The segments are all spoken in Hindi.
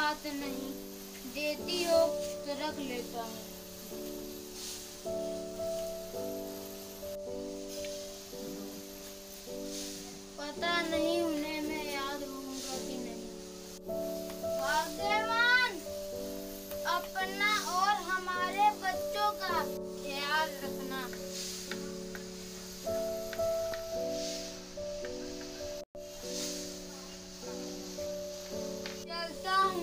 बात नहीं, देती हो तो रख लेता हूँ। पता नहीं उन्हें मैं याद रहूंगा कि नहीं। भाग्यवान, अपना और हमारे बच्चों का ख्याल रखना। चलता हूँ।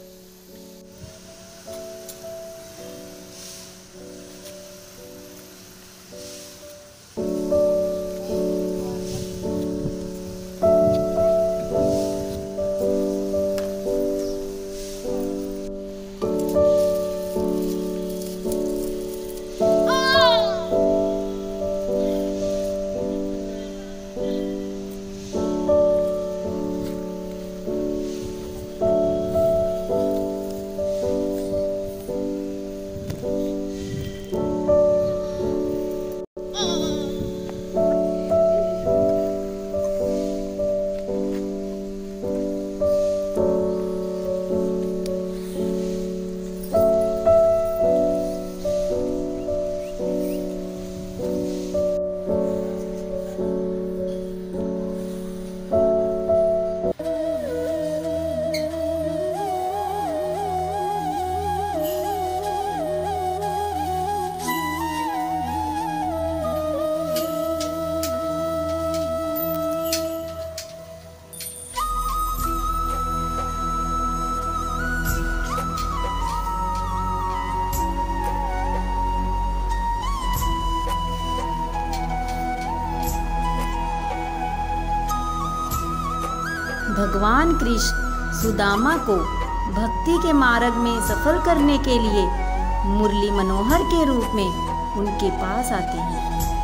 भगवान कृष्ण सुदामा को भक्ति के मार्ग में सफल करने के लिए मुरली मनोहर के रूप में उनके पास आते हैं।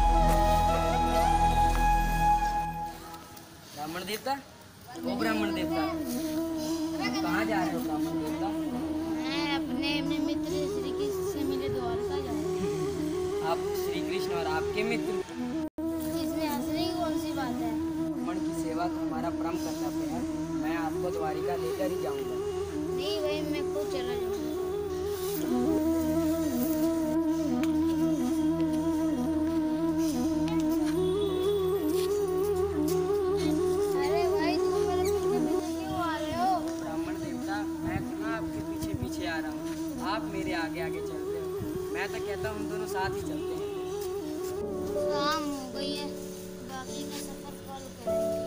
ब्राह्मण देवता, ओ ब्राह्मण देवता, कहाँ जा रहे हो ब्राह्मण देवता? मैं अपने मित्र श्री कृष्ण से मिले द्वारका जा रहा हूँ। आप श्री कृष्ण और आपके मित्र? इसमें हंसने की कौन सी बात है? ब्राह्मण की सेवा तो हमारा परम कर्तव्य है। मैं आपको द्वारिका लेकर ही जाऊंगा। नहीं भाई, मैं खुद चला जाऊंगा। अरे भाई, तुम मेरे पीछे पीछे क्यों आ रहे हो? ब्राह्मण देवता, मैं कहाँ आपके पीछे पीछे आ रहा हूँ, आप मेरे आगे आगे चलते हो। मैं तो कहता हूँ हम दोनों साथ ही चलते हैं। शाम हो गई है, बाकी का सफर कल करेंगे।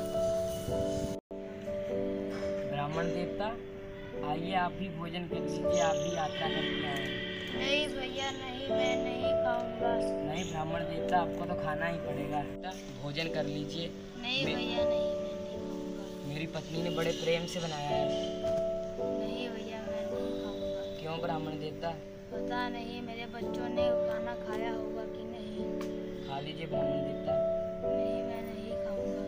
ब्राह्मण देवता, आइए आप भी भोजन कर लीजिए, आप भी यात्रा करके आए हैं। नहीं भैया नहीं, मैं नहीं खाऊंगा। नहीं ब्राह्मण देवता, आपको तो खाना ही पड़ेगा। भोजन कर लीजिए। नहीं भैया नहीं, मैं नहीं खाऊंगा। मेरी पत्नी ने बड़े प्रेम से बनाया है। नहीं भैया, मैं नहीं खाऊंगा। क्यों ब्राह्मण देवता? पता नहीं मेरे बच्चों ने खाना खाया होगा कि नहीं। खा लीजिए ब्राह्मण देवता। नहीं, मैं नहीं खाऊंगा।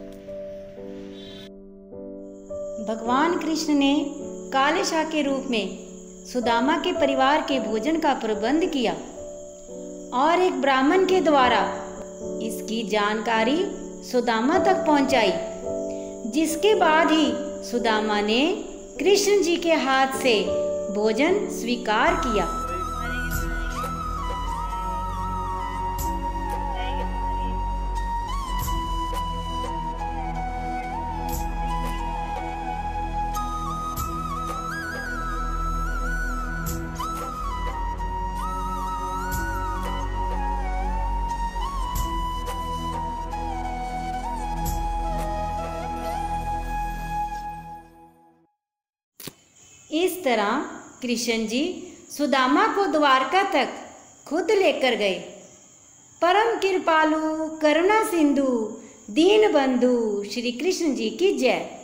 भगवान कृष्ण ने काले शाह के रूप में सुदामा के परिवार के भोजन का प्रबंध किया और एक ब्राह्मण के द्वारा इसकी जानकारी सुदामा तक पहुंचाई, जिसके बाद ही सुदामा ने कृष्ण जी के हाथ से भोजन स्वीकार किया। इस तरह कृष्ण जी सुदामा को द्वारका तक खुद लेकर गए। परम कृपालु करुणा सिंधु दीन बंधु श्री कृष्ण जी की जय।